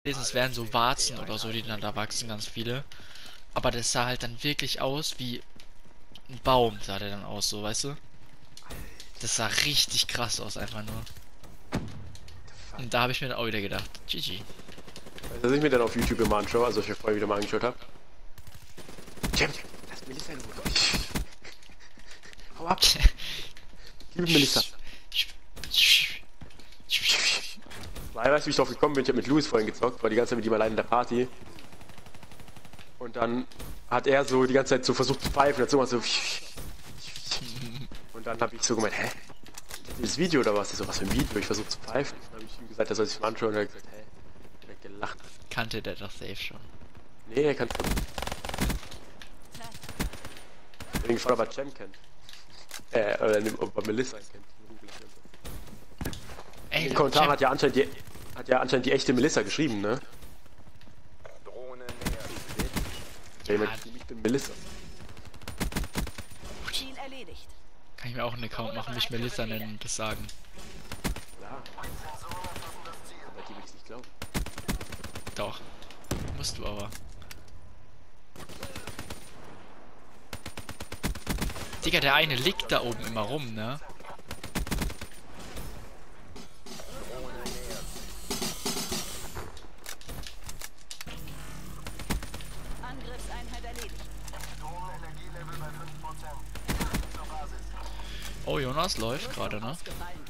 es wären so Warzen oder so, die dann da wachsen, ganz viele. Aber das sah halt dann wirklich aus wie ein Baum, sah der dann aus, so, weißt du? Das sah richtig krass aus, einfach nur. Und da habe ich mir dann auch wieder gedacht, GG. Dass ich mir dann auf YouTube immer anschaue, also ich vorher wieder mal angeschaut habe. Jam, lass Melissa in Ruhe. Hau ab. Liebe Melissa. Weißt du, wie ich drauf gekommen bin? Ich habe mit Louis vorhin gezockt, war die ganze Zeit mit ihm allein in der Party. Und dann hat er so die ganze Zeit so versucht zu pfeifen, hat so mal so. Und dann habe ich so gemeint, hä? Das Video oder was? Ich so, was für ein Video? Ich versuche zu pfeifen. Dann habe ich ihm gesagt, er soll sich mal anschauen. Und er hat gesagt, hä? Er hat gelacht. Kannte der doch safe schon. Nee, er kann. Ich bin gefragt, ob er Cem kennt. Oder ob er Melissa kennt. Ey, in den Kommentaren hat ja anscheinend die echte Melissa geschrieben, ne? Ja, ich bin Melissa. Ziel erledigt. Kann ich mir auch einen Account machen, mich Melissa nennen und das sagen. Ja. Aber die will ich nicht glauben. Doch. Musst du aber. Digga, der eine liegt da oben immer rum, ne? Angriffseinheit erledigt. Oh, Jonas läuft gerade, ne? Ausgefallen.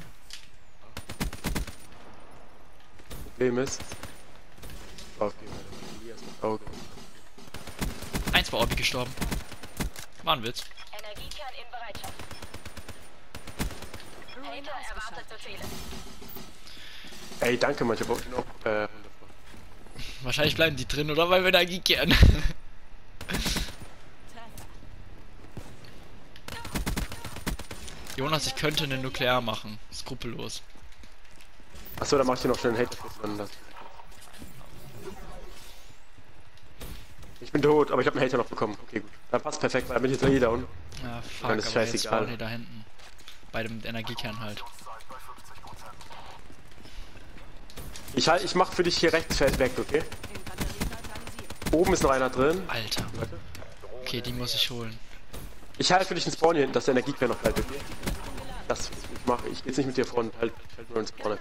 Problem ist. Eins war Orbi gestorben. War ein Witz. Energiekern in Bereitschaft. Hater erwartet Befehle. Ey, danke, manche brauchen auch. Wahrscheinlich bleiben die drin, oder? Weil wir da gekehren. Jonas, ich könnte eine Nuklear machen. Skrupellos. Achso, dann mach ich dir noch schnell einen Hater. Ich bin tot, aber ich habe einen Hater noch bekommen. Okay, gut. Dann passt perfekt, weil dann bin ich jetzt eh down. Ja, fuck, Dann ist aber jetzt scheißegal. spawnen die da hinten. Bei dem Energiekern halt. Ich mach für dich hier rechts Feld weg, okay? Infanterie neutralisiert. Oben ist noch einer drin. Alter. Okay, die muss ich holen. Ich halte für dich einen Spawn hier hinten, dass der Energiequer noch bleibt, okay? Das ich geh jetzt nicht mit dir vorne, halt nur einen Spawner.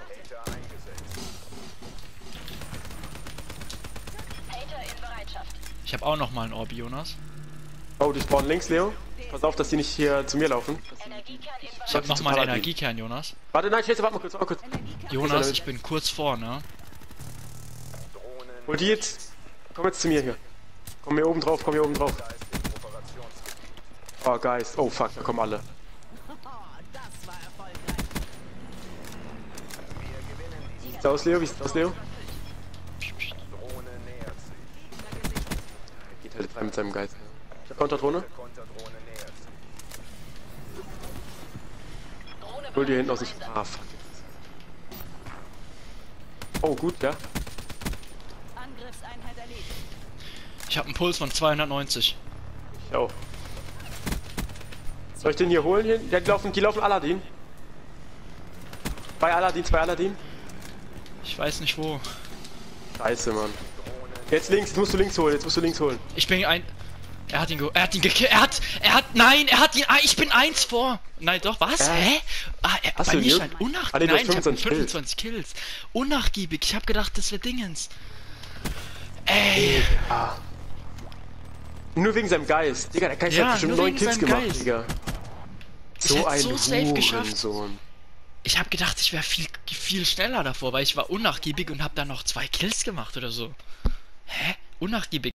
Hater in Bereitschaft. Ich habe auch noch mal einen Orbi, Jonas. Oh, die spawnen links, Leo. Pass auf, dass die nicht hier zu mir laufen. Energiekern in Ich Bereitschaft. habe noch zu mal einen Paladin. Energiekern, Jonas. Warte, nein, warte mal kurz. Jonas, ich bin kurz vor, ne? Hol die jetzt. Komm jetzt zu mir hier. Komm hier oben drauf. Oh, Geist. Oh, fuck, da kommen alle. Das war erfolgreich. Wie sieht's aus, Leo? Geht halt rein mit seinem Geist. Ich hab Konterdrohne. Hol die hinten aus dem... Ah, fuck. Oh, gut, ja. Angriffseinheit erledigt. Ich habe einen Puls von 290. Ich auch. Soll ich den hier holen? Hier? Ja, die laufen Aladdin. Zwei Aladdin. Ich weiß nicht wo. Scheiße, Mann. Jetzt musst du links holen. Ich bin ein... Er hat ihn gekillt. Nein, er hat ihn... Ah, ich bin 1 vor. Nein, doch, was? Hä? Ah, Hast bei du mir ihn stand unnachgiebig. Ah, nee, du Nein, hast ich hab 25 25 Kills. Unnachgiebig. Ich hab gedacht, das wäre Dingens. Ey. Ah. Nur wegen seinem Geist. Digga, der Geist Ja, hat bestimmt nur 9 wegen Kills seinem gemacht, Geist. Digga. Ich So hätte ein so safe geschafft. Hurensohn. Ich hab gedacht, ich wäre viel schneller davor, weil ich war unnachgiebig und hab dann noch 2 Kills gemacht oder so. Hä? Unnachgiebig.